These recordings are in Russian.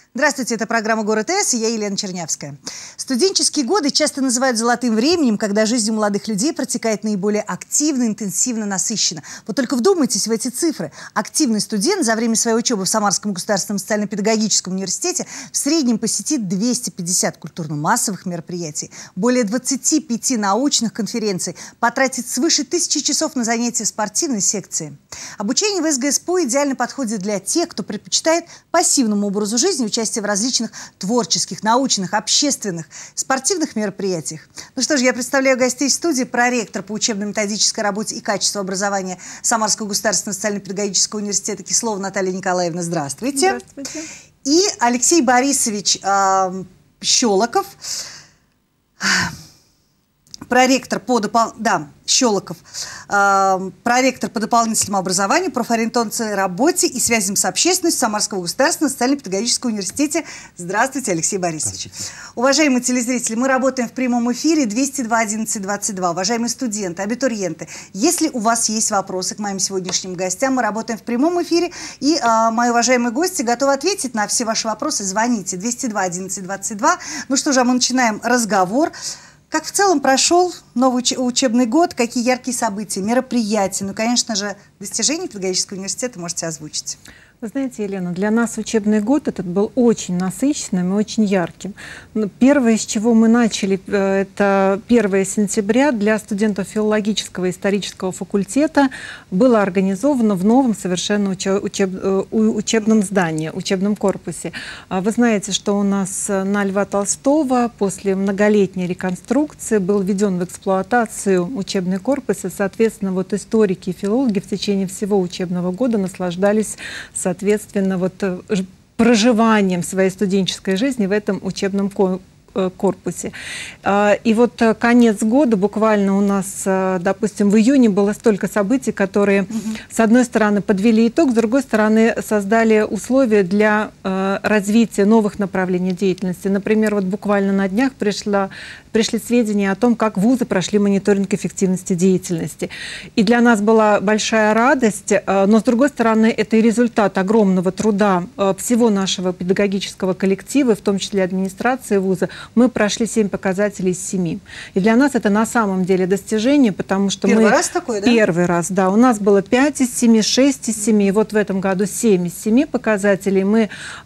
Здравствуйте, это программа «Город С», и я Елена Чернявская. Студенческие годы часто называют золотым временем, когда жизнь у молодых людей протекает наиболее активно, интенсивно, насыщенно. Вот только вдумайтесь в эти цифры. Активный студент за время своей учебы в Самарском государственном социально-педагогическом университете в среднем посетит 250 культурно-массовых мероприятий, более 25 научных конференций, потратит свыше 1000 часов на занятия в спортивной секции. Обучение в СГСПО идеально подходит для тех, кто предпочитает пассивному образу жизни участие в различных творческих, научных, общественных, спортивных мероприятиях. Ну что ж, я представляю гостей в студии: проректор по учебно-методической работе и качеству образования Самарского государственного социально-педагогического университета Кислова Наталья Николаевна. Здравствуйте. Здравствуйте. И Алексей Борисович Щелоков, проректор по проректор по дополнительному образованию, профориентационной работе и связям с общественностью Самарского государственного социально-педагогического университета. Здравствуйте, Алексей Борисович. Уважаемые телезрители, мы работаем в прямом эфире 202-11-22. Уважаемые студенты, абитуриенты, если у вас есть вопросы к моим сегодняшним гостям, мы работаем в прямом эфире, и мои уважаемые гости готовы ответить на все ваши вопросы. Звоните 202-11-22. Ну что же, мы начинаем разговор. Как в целом прошел новый учебный год? Какие яркие события, мероприятия? Ну, конечно же, достижения педагогического университета можете озвучить. Вы знаете, Елена, для нас учебный год этот был очень насыщенным и очень ярким. Первое, с чего мы начали, это 1 сентября для студентов филологического и исторического факультета было организовано в новом совершенно учебном здании, учебном корпусе. Вы знаете, что у нас на Льва Толстого после многолетней реконструкции был введен в эксплуатацию учебный корпус, и, соответственно, вот историки и филологи в течение всего учебного года наслаждались, соответственно, проживанием своей студенческой жизни в этом учебном корпусе. И вот конец года, буквально у нас, допустим, в июне было столько событий, которые, с одной стороны, подвели итог, с другой стороны, создали условия для развития новых направлений деятельности. Например, вот буквально на днях пришли сведения о том, как вузы прошли мониторинг эффективности деятельности. И для нас была большая радость, но, с другой стороны, это и результат огромного труда всего нашего педагогического коллектива, в том числе администрации вуза. Мы прошли 7 показателей из 7. И для нас это на самом деле достижение, потому что Первый раз такой, да? Первый раз, да. У нас было 5 из 7, 6 из 7, и вот в этом году 7 из 7 показателей. Мы,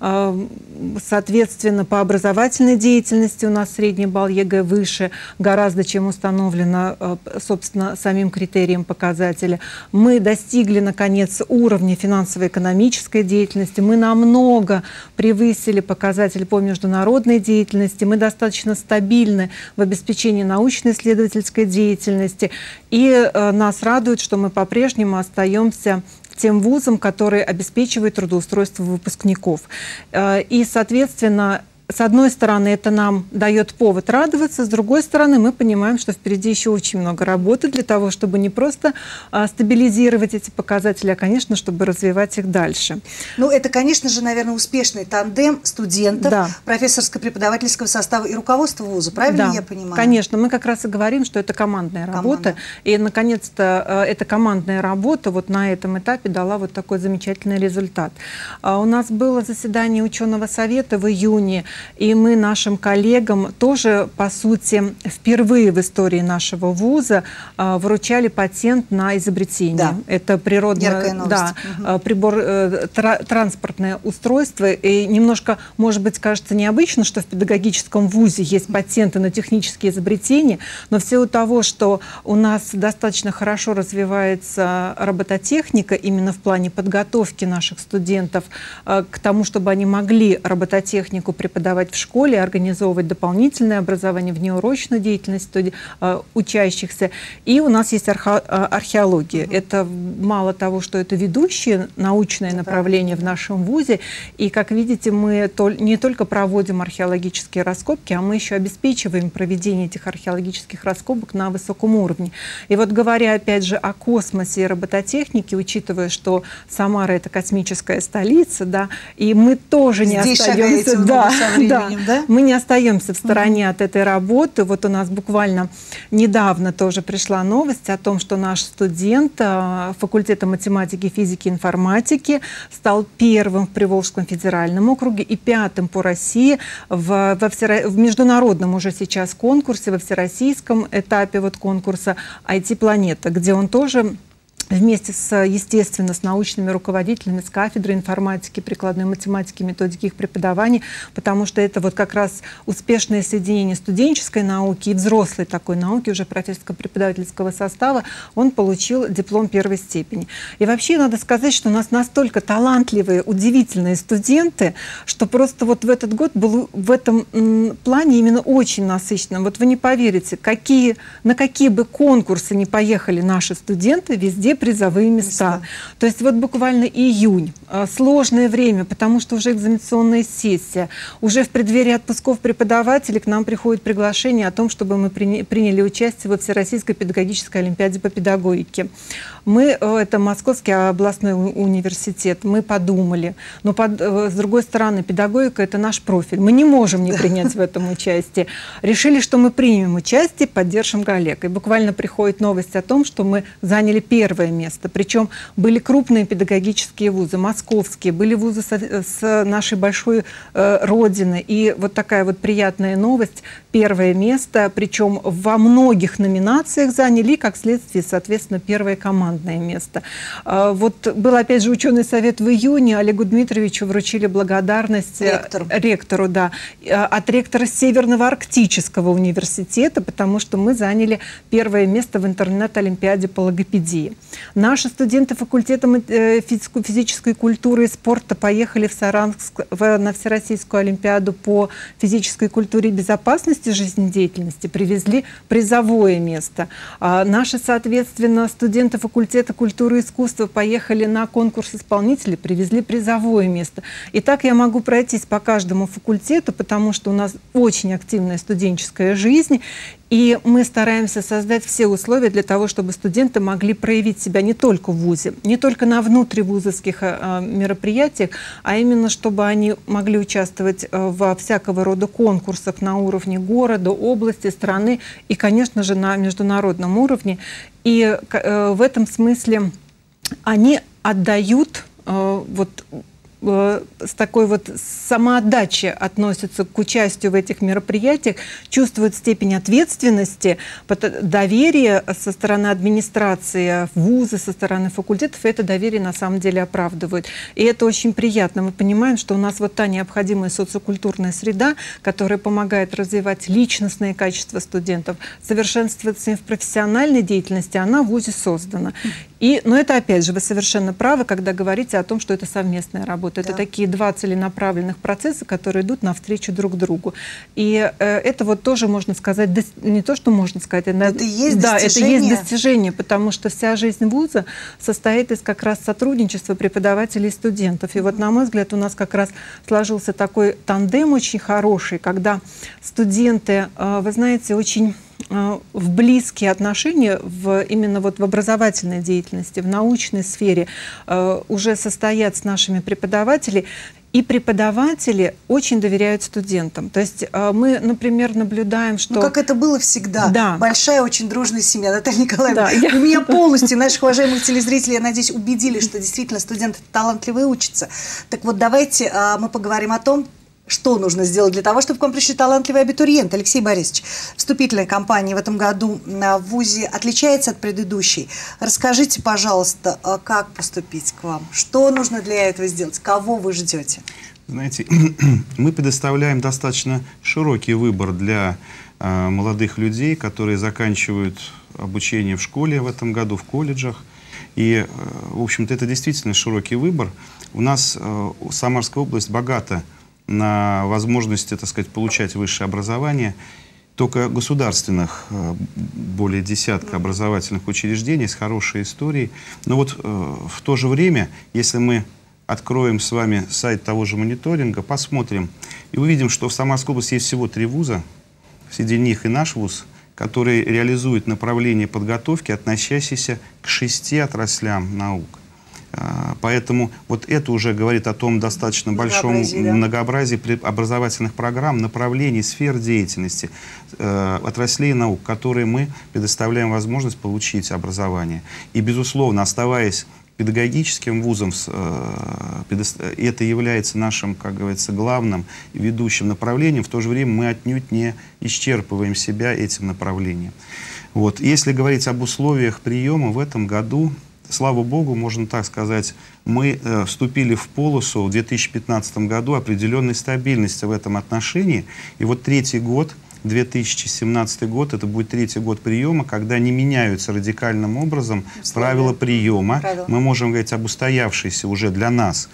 соответственно, по образовательной деятельности у нас средний балл ЕГЭ выше гораздо, чем установлено, собственно, самим критерием показателя. Мы достигли, наконец, уровня финансово-экономической деятельности. Мы намного превысили показатель по международной деятельности. Мы достаточно стабильны в обеспечении научно-исследовательской деятельности. И нас радует, что мы по-прежнему остаемся тем вузом, который обеспечивает трудоустройство выпускников. И, соответственно, с одной стороны, это нам дает повод радоваться, с другой стороны, мы понимаем, что впереди еще очень много работы для того, чтобы не просто стабилизировать эти показатели, а, конечно, чтобы развивать их дальше. Ну, это, конечно же, наверное, успешный тандем студентов, да, профессорско-преподавательского состава и руководства вуза, правильно, да, я понимаю? Конечно, мы как раз и говорим, что это командная работа, и, наконец-то, эта командная работа вот на этом этапе дала вот такой замечательный результат. У нас было заседание ученого совета в июне, и мы нашим коллегам тоже, по сути, впервые в истории нашего вуза вручали патент на изобретение. Да. Это природное, транспортное устройство. И немножко, может быть, кажется необычно, что в педагогическом вузе есть патенты на технические изобретения, но в силу того, что у нас достаточно хорошо развивается робототехника именно в плане подготовки наших студентов к тому, чтобы они могли робототехнику преподавать в школе, организовывать дополнительное образование, внеурочную деятельность учащихся. И у нас есть археология. Это мало того, что это ведущее научное направление в нашем вузе. И, как видите, мы не только проводим археологические раскопки, а мы еще обеспечиваем проведение этих археологических раскопок на высоком уровне. И вот, говоря опять же о космосе и робототехнике, учитывая, что Самара — это космическая столица, да, и мы тоже не остаемся... временем, да? Мы не остаемся в стороне от этой работы. Вот у нас буквально недавно тоже пришла новость о том, что наш студент факультета математики, физики и информатики стал первым в Приволжском федеральном округе и пятым по России в международном уже сейчас конкурсе, во всероссийском этапе вот конкурса IT-планета, где он тоже вместе естественно, с научными руководителями, с кафедрой информатики, прикладной математики, методики их преподавания, потому что это вот как раз успешное соединение студенческой науки и взрослой такой науки, уже профессорско-преподавательского состава, он получил диплом первой степени. И вообще надо сказать, что у нас настолько талантливые, удивительные студенты, что просто вот в этот год был в этом плане именно очень насыщенным. Вот вы не поверите, на какие бы конкурсы не поехали наши студенты, везде призовые места. То есть вот буквально июнь, сложное время, потому что уже экзаменационная сессия, уже в преддверии отпусков преподавателей к нам приходит приглашение о том, чтобы мы приняли участие во Всероссийской педагогической олимпиаде по педагогике. Это Московский областной университет, мы подумали, но с другой стороны, педагогика — это наш профиль, мы не можем не принять в этом участие. Решили, что мы примем участие, поддержим коллег. И буквально приходит новость о том, что мы заняли первое место. Причем были крупные педагогические вузы, московские, были вузы с нашей большой родины. И вот такая вот приятная новость. Первое место, причем во многих номинациях заняли, как следствие, соответственно, первое командное место. Вот был опять же ученый совет в июне, Олегу Дмитриевичу вручили благодарность ректору, да, от ректора Северного Арктического университета, потому что мы заняли первое место в интернет-олимпиаде по логопедии. Наши студенты факультета физической культуры и спорта поехали в Саранск на Всероссийскую олимпиаду по физической культуре и безопасности жизнедеятельности, привезли призовое место. Наши, соответственно, студенты факультета культуры и искусства поехали на конкурс исполнителей, привезли призовое место. И так я могу пройтись по каждому факультету, потому что у нас очень активная студенческая жизнь, и мы стараемся создать все условия для того, чтобы студенты могли проявить себя не только в вузе, не только на внутривузовских мероприятиях, а именно чтобы они могли участвовать во всякого рода конкурсах на уровне города, области, страны и, конечно же, на международном уровне. И в этом смысле они отдают с такой вот самоотдачей относятся к участию в этих мероприятиях, чувствуют степень ответственности, доверие со стороны администрации, вуза, со стороны факультетов, и это доверие на самом деле оправдывают. И это очень приятно. Мы понимаем, что у нас вот та необходимая социокультурная среда, которая помогает развивать личностные качества студентов, совершенствоваться им в профессиональной деятельности, она в вузе создана. Но это, опять же, вы совершенно правы, когда говорите о том, что это совместная работа. Это такие два целенаправленных процесса, которые идут навстречу друг другу. И это вот тоже, можно сказать, не то, что можно сказать, это есть достижение, потому что вся жизнь вуза состоит из как раз сотрудничества преподавателей и студентов. И вот, на мой взгляд, у нас как раз сложился такой тандем очень хороший, когда студенты, вы знаете, очень в близкие отношения именно вот в образовательной деятельности, в научной сфере уже состоят с нашими преподавателями, и преподаватели очень доверяют студентам. То есть мы, например, наблюдаем, что... как это было всегда. Да. Большая, очень дружная семья. Наталья Николаевна, вы меня полностью, наших уважаемых телезрителей, я надеюсь, убедили, что действительно студенты талантливые учатся. Так вот, давайте мы поговорим о том, что нужно сделать для того, чтобы к вам пришли талантливые абитуриенты? Алексей Борисович, вступительная кампания в этом году в ВУЗе отличается от предыдущей. Расскажите, пожалуйста, как поступить к вам? Что нужно для этого сделать? Кого вы ждете? Знаете, мы предоставляем достаточно широкий выбор для молодых людей, которые заканчивают обучение в школе в этом году, в колледжах. И, в общем-то, это действительно широкий выбор. У нас Самарская область богата на возможности, так сказать, получать высшее образование. Только государственных более десятка образовательных учреждений с хорошей историей. Но вот в то же время, если мы откроем с вами сайт того же мониторинга, посмотрим и увидим, что в Самарской области есть всего 3 вуза, среди них и наш вуз, который реализует направление подготовки, относящиеся к 6 отраслям наук. Поэтому вот это уже говорит о том достаточно большом многообразии образовательных программ, направлений, сфер деятельности, отраслей наук, которые мы предоставляем возможность получить образование. И, безусловно, оставаясь педагогическим вузом, это является нашим, как говорится, главным ведущим направлением. В то же время мы отнюдь не исчерпываем себя этим направлением. Вот. Если говорить об условиях приема в этом году, слава Богу, можно так сказать, мы вступили в полосу в 2015 году определенной стабильности в этом отношении. И вот третий год, 2017 год, это будет третий год приема, когда не меняются радикальным образом правила приема. Мы можем говорить об устоявшейся уже для нас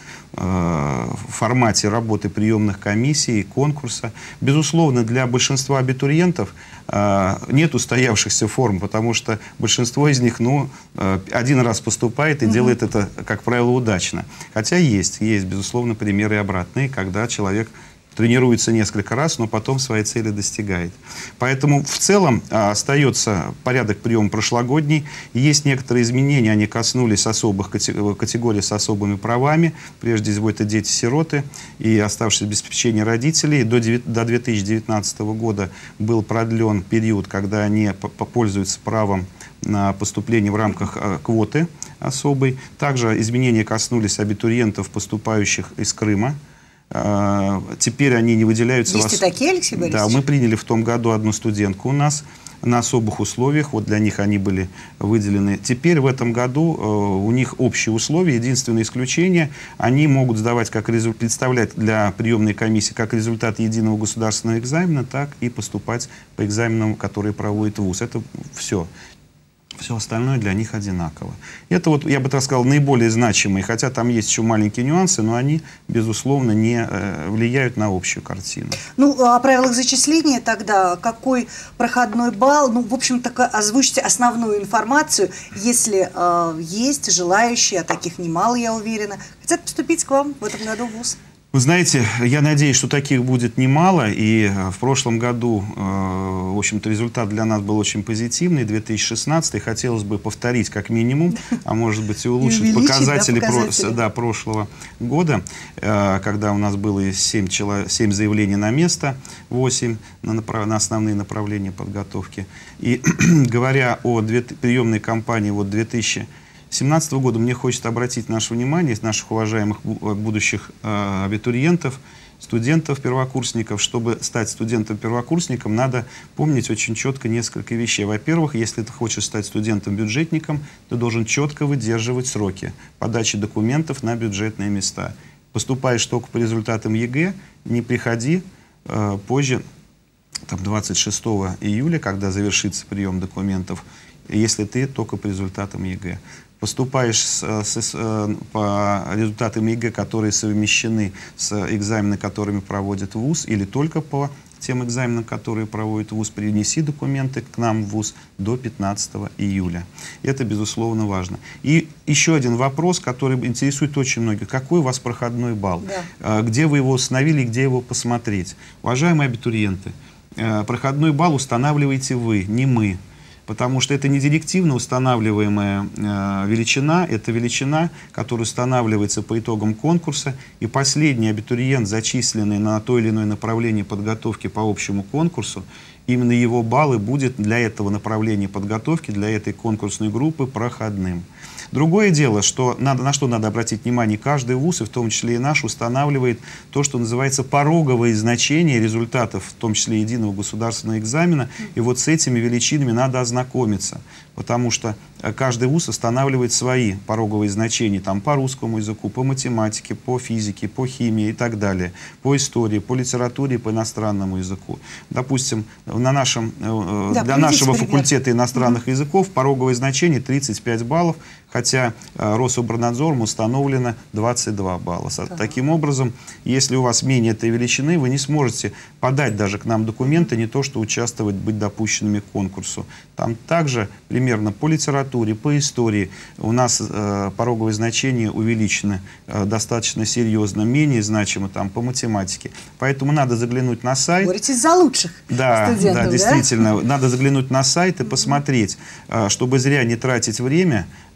формате работы приемных комиссий, конкурса. Безусловно, для большинства абитуриентов нет устоявшихся форм, потому что большинство из них, один раз поступает и делает это, как правило, удачно. Хотя есть, безусловно, примеры обратные, когда человек тренируется несколько раз, но потом своей цели достигает. Поэтому в целом остается порядок приема прошлогодний. Есть некоторые изменения, они коснулись особых категорий с особыми правами. Прежде всего, это дети-сироты и оставшиеся без попечения родителей. До 2019 года был продлен период, когда они пользуются правом на поступление в рамках квоты особой. Также изменения коснулись абитуриентов, поступающих из Крыма. Теперь они не выделяются. Есть и такие, Алексей Борисович? Да, мы приняли в том году одну студентку у нас на особых условиях. Вот для них они были выделены. Теперь в этом году у них общие условия. Единственное исключение, они могут сдавать, представлять для приемной комиссии как результат единого государственного экзамена, так и поступать по экзаменам, которые проводит вуз. Это все. Все остальное для них одинаково. Это вот, я бы так сказал, наиболее значимые, хотя там есть еще маленькие нюансы, но они, безусловно, не влияют на общую картину. Ну, о правилах зачисления тогда, какой проходной балл, в общем-то, озвучьте основную информацию, если есть желающие, а таких немало, я уверена, хотят поступить к вам в этом году в вуз. Вы знаете, я надеюсь, что таких будет немало, и в прошлом году, в общем-то, результат для нас был очень позитивный, 2016, хотелось бы повторить как минимум, а может быть и улучшить показатели прошлого года, когда у нас было 7 заявлений на место, 8 на основные направления подготовки. И говоря о приемной кампании 2017 года, мне хочется обратить наше внимание, наших уважаемых будущих абитуриентов, студентов, первокурсников. Чтобы стать студентом-первокурсником, надо помнить очень четко несколько вещей. Во-первых, если ты хочешь стать студентом-бюджетником, ты должен четко выдерживать сроки подачи документов на бюджетные места. Поступаешь только по результатам ЕГЭ, не приходи позже, 26 июля, когда завершится прием документов, если ты только по результатам ЕГЭ. Поступаешь по результатам ЕГЭ, которые совмещены с экзаменами, которыми проводит вуз, или только по тем экзаменам, которые проводит вуз, принеси документы к нам в вуз до 15 июля. Это, безусловно, важно. И еще один вопрос, который интересует очень многих. Какой у вас проходной балл? Да. Где вы его установили, где его посмотреть? Уважаемые абитуриенты, проходной балл устанавливаете вы, не мы. Потому что это не директивно устанавливаемая величина, это величина, которая устанавливается по итогам конкурса, и последний абитуриент, зачисленный на то или иное направление подготовки по общему конкурсу, именно его баллы будет для этого направления подготовки, для этой конкурсной группы проходным. Другое дело, что на что надо обратить внимание, каждый вуз, и в том числе и наш, устанавливает то, что называется пороговые значения результатов, в том числе единого государственного экзамена, и вот с этими величинами надо ознакомиться, потому что каждый вуз устанавливает свои пороговые значения, там по русскому языку, по математике, по физике, по химии и так далее, по истории, по литературе, по иностранному языку. Допустим, для нашего факультета иностранных языков пороговое значение 35 баллов, хотя Рособорнадзором установлено 22 балла. Таким образом, если у вас менее этой величины, вы не сможете подать даже к нам документы, не то что участвовать, быть допущенными к конкурсу. Там также примерно по литературе, по истории у нас пороговые значения увеличены достаточно серьезно, менее значимо там по математике. Поэтому надо заглянуть на сайт. Боретесь за лучших студентов, да, действительно. Надо заглянуть на сайт и посмотреть, чтобы зря не тратить время.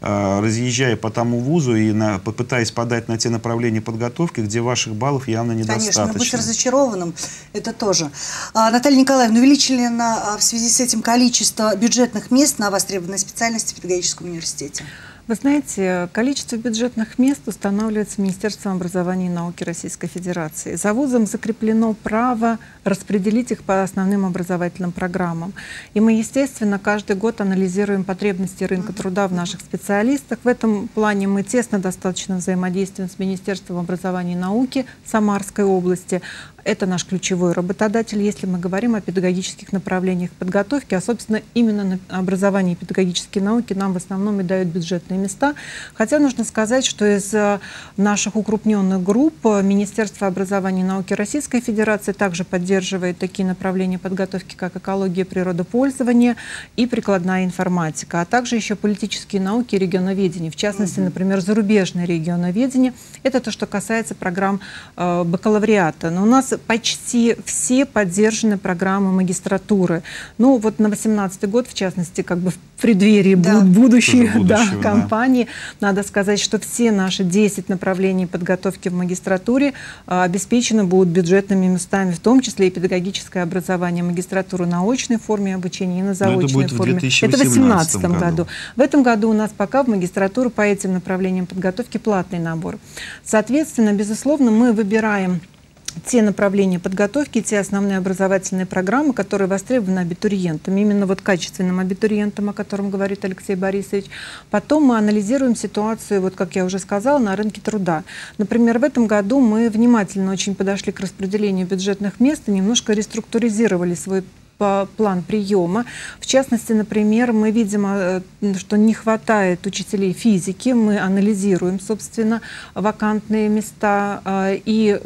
разъезжая по тому вузу и попытаясь подать на те направления подготовки, где ваших баллов явно недостаточно. Конечно, но быть разочарованным – это тоже. Наталья Николаевна, увеличили ли в связи с этим количество бюджетных мест на востребованные специальности в педагогическом университете? Вы знаете, количество бюджетных мест устанавливается Министерством образования и науки Российской Федерации. За вузом закреплено право распределить их по основным образовательным программам. И мы, естественно, каждый год анализируем потребности рынка труда в наших специалистах. В этом плане мы тесно достаточно взаимодействуем с Министерством образования и науки Самарской области. Это наш ключевой работодатель, если мы говорим о педагогических направлениях подготовки, а, собственно, именно на образовании и педагогические науки нам в основном и дают бюджетные места. Хотя нужно сказать, что из наших укрупненных групп Министерство образования и науки Российской Федерации также поддерживает такие направления подготовки, как экология, природопользование и прикладная информатика, а также еще политические науки и регионоведение. В частности, например, зарубежное регионоведение. Это то, что касается программ бакалавриата. Но у нас почти все поддержаны программы магистратуры. Ну вот на 2018 год, в частности, как бы в преддверии будущей кампании, надо сказать, что все наши 10 направлений подготовки в магистратуре обеспечены будут бюджетными местами, в том числе и педагогическое образование, магистратуру на очной форме обучения и на заочной форме. Это в 2018 году. В этом году у нас пока в магистратуру по этим направлениям подготовки платный набор. Соответственно, безусловно, мы выбираем те направления подготовки, те основные образовательные программы, которые востребованы абитуриентами, именно вот качественным абитуриентам, о котором говорит Алексей Борисович. Потом мы анализируем ситуацию, вот как я уже сказала, на рынке труда. Например, в этом году мы внимательно очень подошли к распределению бюджетных мест и немножко реструктуризировали свой план приема. В частности, например, мы видим, что не хватает учителей физики, мы анализируем, собственно, вакантные места и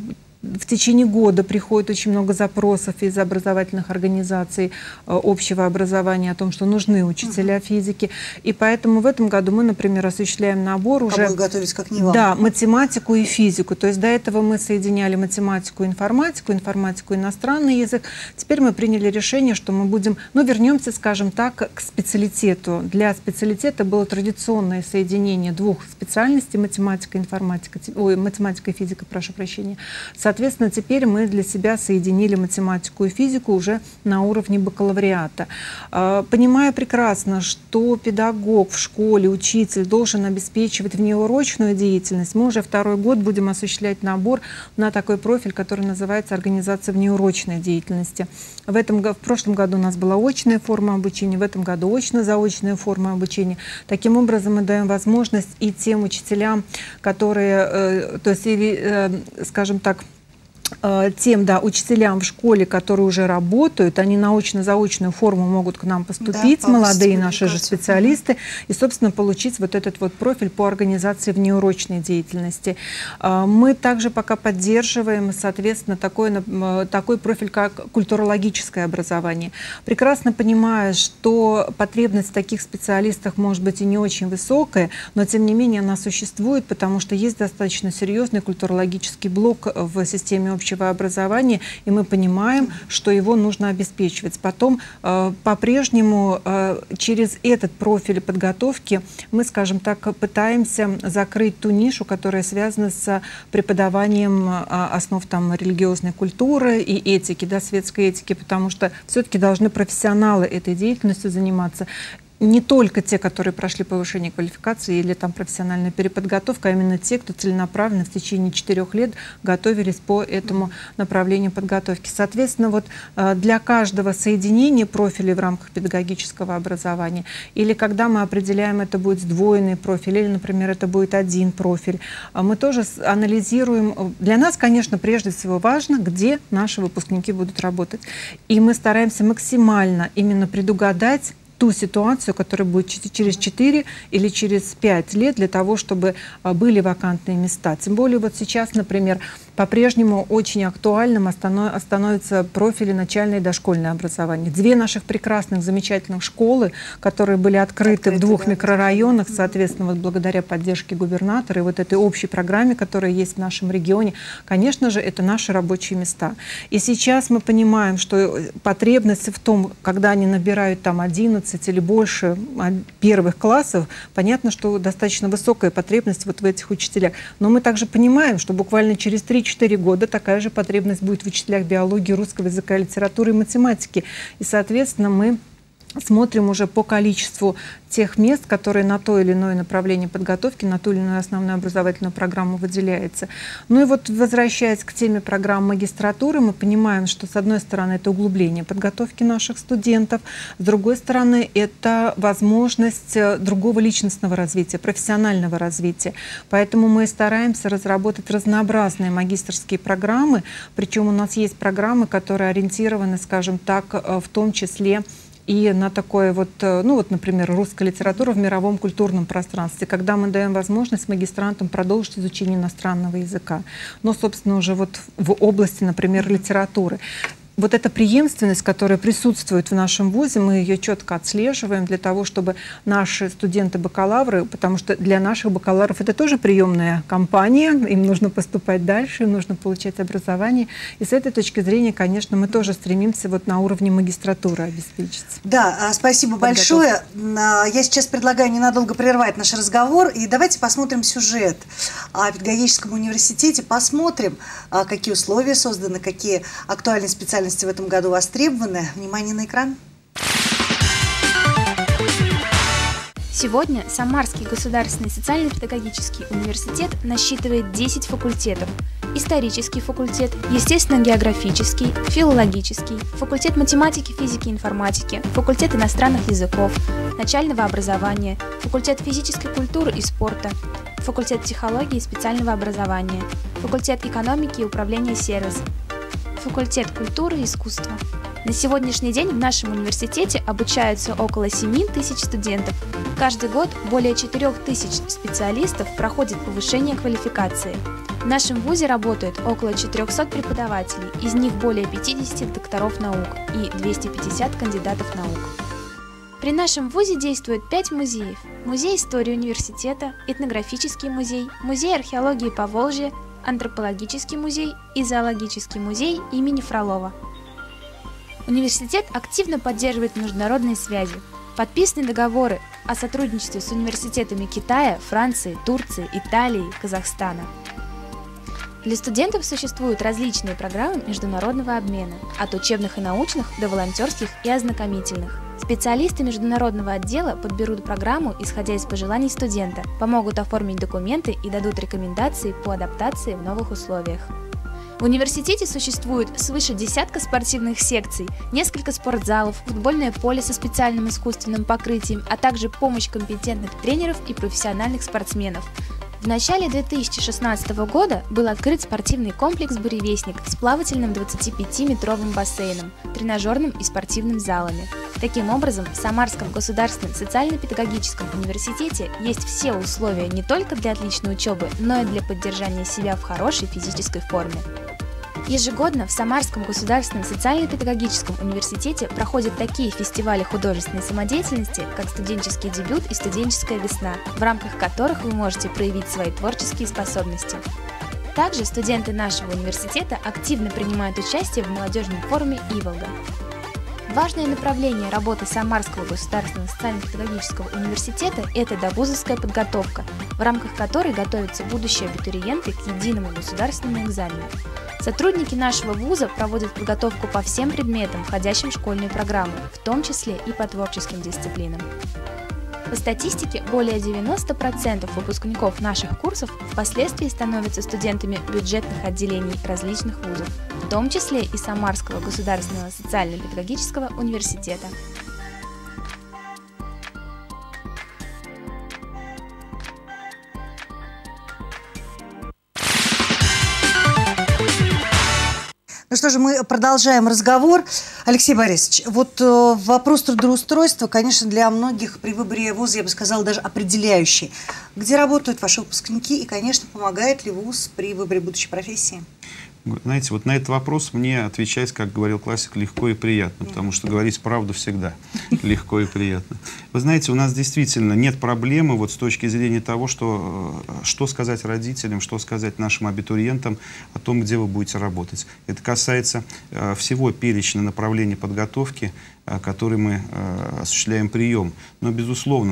в течение года приходит очень много запросов из образовательных организаций общего образования о том, что нужны учителя физики. И поэтому в этом году мы, например, осуществляем набор уже как не вам. Да, математику и физику. То есть до этого мы соединяли математику и информатику, информатику и иностранный язык. Теперь мы приняли решение, что мы будем, вернемся, скажем так, к специалитету. Для специалитета было традиционное соединение двух специальностей: математика, информатика, математика и физика, прошу прощения. Соответственно, теперь мы для себя соединили математику и физику уже на уровне бакалавриата. Понимая прекрасно, что педагог в школе, учитель должен обеспечивать внеурочную деятельность, мы уже второй год будем осуществлять набор на такой профиль, который называется организация внеурочной деятельности. В прошлом году у нас была очная форма обучения, в этом году очно-заочная форма обучения. Таким образом, мы даем возможность и тем учителям, которые, скажем так, тем учителям в школе, которые уже работают, они на очно-заочную форму могут к нам поступить, молодые наши же специалисты, и, собственно, получить вот этот вот профиль по организации внеурочной деятельности. Мы также пока поддерживаем, соответственно, такой профиль, как культурологическое образование. Прекрасно понимая, что потребность в таких специалистах может быть и не очень высокая, но, тем не менее, она существует, потому что есть достаточно серьезный культурологический блок в системе общего образования, и мы понимаем, что его нужно обеспечивать. Потом по-прежнему через этот профиль подготовки мы, скажем так, пытаемся закрыть ту нишу, которая связана с преподаванием основ религиозной культуры и этики, светской этики, потому что все-таки должны профессионалы этой деятельностью заниматься. Не только те, которые прошли повышение квалификации или профессиональную переподготовку, а именно те, кто целенаправленно в течение 4 лет готовились по этому направлению подготовки. Соответственно, для каждого соединения профилей в рамках педагогического образования, или когда мы определяем, это будет сдвоенный профиль, или, например, это будет один профиль, мы тоже анализируем. Для нас, конечно, прежде всего важно, где наши выпускники будут работать. И мы стараемся максимально именно предугадать ту ситуацию, которая будет через 4 или через 5 лет, для того, чтобы были вакантные места. Тем более вот сейчас, например, по-прежнему очень актуальным становятся профили начальное и дошкольное образование. Две наших прекрасных, замечательных школы, которые были открыты в двух микрорайонах, соответственно, вот благодаря поддержке губернатора и вот этой общей программе, которая есть в нашем регионе, конечно же, это наши рабочие места. И сейчас мы понимаем, что потребность в том, когда они набирают там 11 или больше первых классов, понятно, что достаточно высокая потребность вот в этих учителях. Но мы также понимаем, что буквально через 3-4 года такая же потребность будет в учителях биологии, русского языка, литературы и математики. И, соответственно, мы смотрим уже по количеству тех мест, которые на то или иное направление подготовки, на ту или иную основную образовательную программу выделяется. Ну и вот, возвращаясь к теме программ магистратуры, мы понимаем, что с одной стороны это углубление подготовки наших студентов, с другой стороны это возможность другого личностного развития, профессионального развития. Поэтому мы стараемся разработать разнообразные магистерские программы, причем у нас есть программы, которые ориентированы, скажем так, в том числе и на такое вот, ну вот, например, русская литература в мировом культурном пространстве, когда мы даем возможность магистрантам продолжить изучение иностранного языка, но, собственно, уже вот в области, например, литературы. Вот эта преемственность, которая присутствует в нашем вузе, мы ее четко отслеживаем для того, чтобы наши студенты-бакалавры, потому что для наших бакалавров это тоже приемная кампания, им нужно поступать дальше, им нужно получать образование. И с этой точки зрения, конечно, мы тоже стремимся вот на уровне магистратуры обеспечиться. Да, спасибо большое. Я сейчас предлагаю ненадолго прервать наш разговор, и давайте посмотрим сюжет о педагогическом университете, посмотрим, какие условия созданы, какие актуальные специальности в этом году востребованы. Внимание на экран. Сегодня Самарский государственный социально-педагогический университет насчитывает 10 факультетов. Исторический факультет, естественно-географический, филологический, факультет математики, физики и информатики, факультет иностранных языков, начального образования, факультет физической культуры и спорта, факультет психологии и специального образования, факультет экономики и управления сервисом, факультет культуры и искусства. На сегодняшний день в нашем университете обучаются около 7 тысяч студентов. Каждый год более 4 тысяч специалистов проходят повышение квалификации. В нашем вузе работает около 400 преподавателей, из них более 50 докторов наук и 250 кандидатов наук. При нашем вузе действует 5 музеев. Музей истории университета, этнографический музей, музей археологии Поволжья, антропологический музей и зоологический музей имени Фролова. Университет активно поддерживает международные связи. Подписаны договоры о сотрудничестве с университетами Китая, Франции, Турции, Италии, Казахстана. Для студентов существуют различные программы международного обмена, от учебных и научных до волонтерских и ознакомительных. Специалисты международного отдела подберут программу, исходя из пожеланий студента, помогут оформить документы и дадут рекомендации по адаптации в новых условиях. В университете существует свыше десятка спортивных секций, несколько спортзалов, футбольное поле со специальным искусственным покрытием, а также помощь компетентных тренеров и профессиональных спортсменов. В начале 2016 года был открыт спортивный комплекс «Буревестник» с плавательным 25-метровым бассейном, тренажерным и спортивным залами. Таким образом, в Самарском государственном социально-педагогическом университете есть все условия не только для отличной учебы, но и для поддержания себя в хорошей физической форме. Ежегодно в Самарском государственном социально-педагогическом университете проходят такие фестивали художественной самодеятельности, как «Студенческий дебют» и «Студенческая весна», в рамках которых вы можете проявить свои творческие способности. Также студенты нашего университета активно принимают участие в молодежном форуме «Иволга». Важное направление работы Самарского государственного социально-педагогического университета – это довузовская подготовка, в рамках которой готовятся будущие абитуриенты к единому государственному экзамену. Сотрудники нашего вуза проводят подготовку по всем предметам, входящим в школьную программу, в том числе и по творческим дисциплинам. По статистике, более 90% выпускников наших курсов впоследствии становятся студентами бюджетных отделений различных вузов, в том числе и Самарского государственного социально-педагогического университета. Ну что же, мы продолжаем разговор. Алексей Борисович, вот вопрос трудоустройства, конечно, для многих при выборе вуза, я бы сказала, даже определяющий. Где работают ваши выпускники и, конечно, помогает ли вуз при выборе будущей профессии? Знаете, вот на этот вопрос мне отвечать, как говорил классик, легко и приятно, потому что говорить правду всегда легко и приятно. Вы знаете, у нас действительно нет проблемы вот с точки зрения того, что сказать родителям, что сказать нашим абитуриентам о том, где вы будете работать. Это касается всего перечня направлений подготовки, который мы осуществляем прием. Но, безусловно,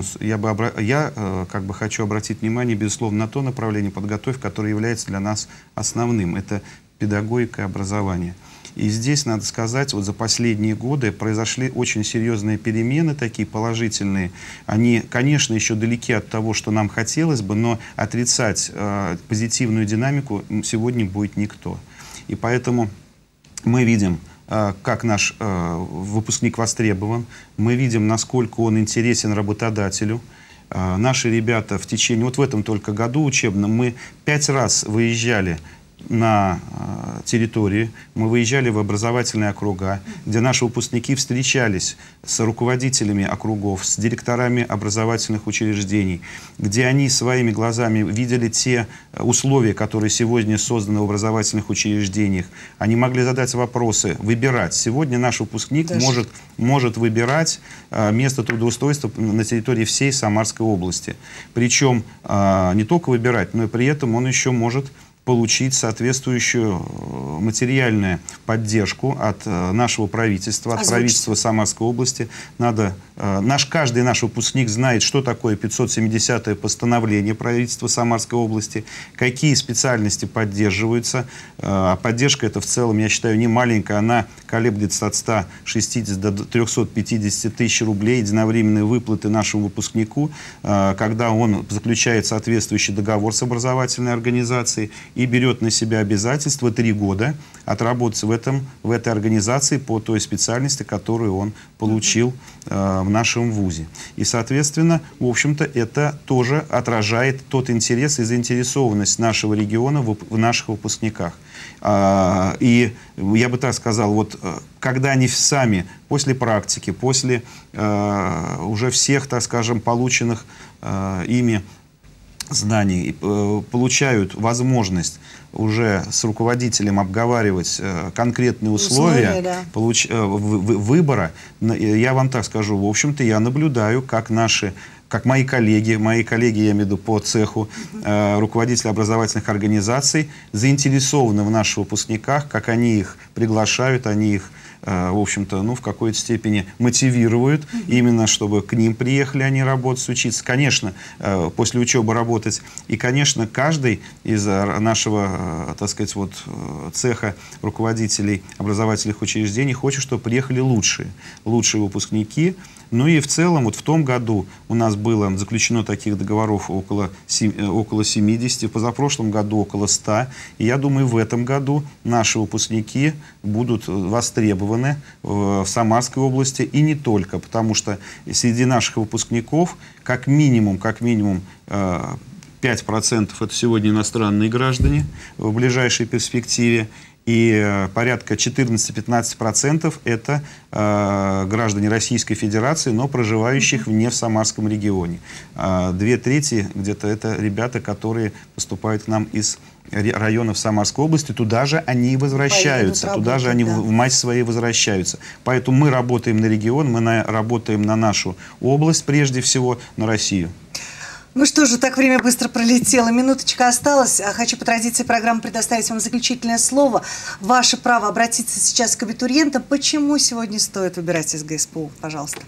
я хочу обратить внимание, безусловно, на то направление подготовки, которое является для нас основным. Это педагогика и образование. И здесь, надо сказать, вот за последние годы произошли очень серьезные перемены, такие положительные. Они, конечно, еще далеки от того, что нам хотелось бы, но отрицать позитивную динамику сегодня будет никто. И поэтому мы видим, как наш выпускник востребован, мы видим, насколько он интересен работодателю. Наши ребята в течение, вот в этом только году учебном, мы 5 раз выезжали на территории, мы выезжали в образовательные округа, где наши выпускники встречались с руководителями округов, с директорами образовательных учреждений, где они своими глазами видели те условия, которые сегодня созданы в образовательных учреждениях. Они могли задать вопросы, выбирать. Сегодня наш выпускник может выбирать место трудоустройства на территории всей Самарской области. Причем не только выбирать, но и при этом он еще может получить соответствующую материальную поддержку от нашего правительства, от правительства Самарской области. Каждый наш выпускник знает, что такое 570-е постановление правительства Самарской области, какие специальности поддерживаются. Поддержка эта в целом, я считаю, не маленькая, она колеблется от 160 до 350 тысяч рублей единовременные выплаты нашему выпускнику, когда он заключает соответствующий договор с образовательной организацией и берет на себя обязательство 3 года отработать в этой организации по той специальности, которую он получил в нашем вузе. И, соответственно, в общем-то, это тоже отражает тот интерес и заинтересованность нашего региона в наших выпускниках. И я бы так сказал, вот когда они сами после практики, после уже всех, так скажем, полученных ими знаний, получают возможность уже с руководителем обговаривать конкретные условия выбора, я вам так скажу, в общем-то, я наблюдаю, как мои коллеги, я имею в виду по цеху, руководители образовательных организаций, заинтересованы в наших выпускниках, как они их приглашают, они их, в общем-то, в какой-то степени мотивируют, именно чтобы к ним приехали они работать, учиться. Конечно, после учебы работать. И, конечно, каждый из нашего, так сказать, цеха руководителей образовательных учреждений хочет, чтобы приехали лучшие выпускники. Ну и в целом, вот в том году у нас было заключено таких договоров около 70, в позапрошлом году около 100. И я думаю, в этом году наши выпускники будут востребованы в Самарской области и не только, потому что среди наших выпускников как минимум 5% это сегодня иностранные граждане в ближайшей перспективе. И порядка 14-15% это граждане Российской Федерации, но проживающих не в Самарском регионе. 2/3 где-то это ребята, которые поступают к нам из районов Самарской области. Туда же они и возвращаются, туда же они в мать своей возвращаются. Поэтому мы работаем на регион, мы работаем на нашу область, прежде всего на Россию. Ну что же, так время быстро пролетело. Минуточка осталась. Хочу по традиции программы предоставить вам заключительное слово. Ваше право обратиться сейчас к абитуриентам. Почему сегодня стоит выбирать СГСПУ? Пожалуйста.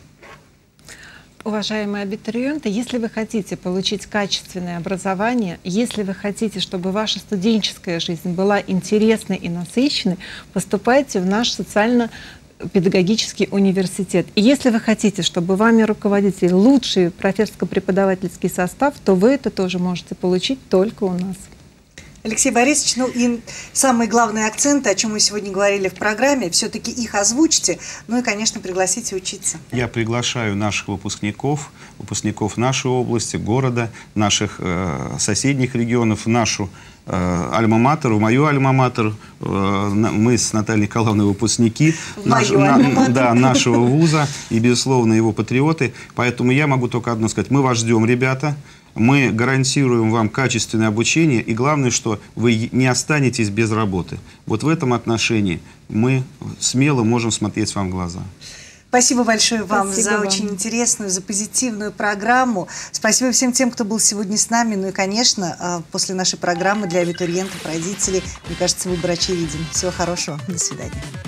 Уважаемые абитуриенты, если вы хотите получить качественное образование, если вы хотите, чтобы ваша студенческая жизнь была интересной и насыщенной, поступайте в наш социально-педагогический университет. И если вы хотите, чтобы вами руководитель лучший профессорско-преподавательский состав, то вы это тоже можете получить только у нас. Алексей Борисович, и самые главные акценты, о чем мы сегодня говорили в программе, все-таки их озвучьте, и, конечно, пригласите учиться. Я приглашаю наших выпускников нашей области, города, наших соседних регионов, в нашу альма-матер, в мою альма-матер, Мы с Натальей Николаевной выпускники Мою нашего вуза и, безусловно, его патриоты. Поэтому я могу только одно сказать. Мы вас ждем, ребята. Мы гарантируем вам качественное обучение. И главное, что вы не останетесь без работы. Вот в этом отношении мы смело можем смотреть вам в глаза. Спасибо большое вам Спасибо за вам. очень интересную, за позитивную программу. Спасибо всем тем, кто был сегодня с нами. Ну и, конечно, после нашей программы для абитуриентов, родителей, мне кажется, выбор очевиден. Всего хорошего. До свидания.